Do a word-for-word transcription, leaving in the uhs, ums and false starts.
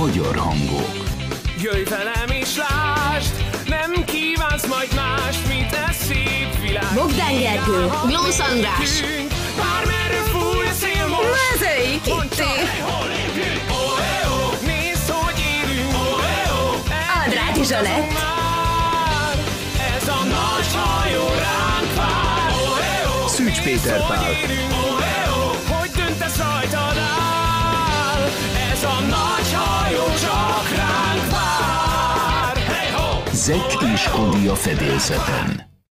magyar hangok. Jöjj velem és lásd, nem kívánsz majd mást, mint ez szép világ. Bogdán Gergő, Glósz András. Bármerre fúj a szél most. Mezei Kitti. Nézd, hogy élünk. Andráti Zsanett. Ez a nagy hajó ránk vár. Szűcs Péter Pál. Hogy döntesz rajtad áll. Ez a nagy hajó csak ránk vár. Zack és Cody a fedélzeten.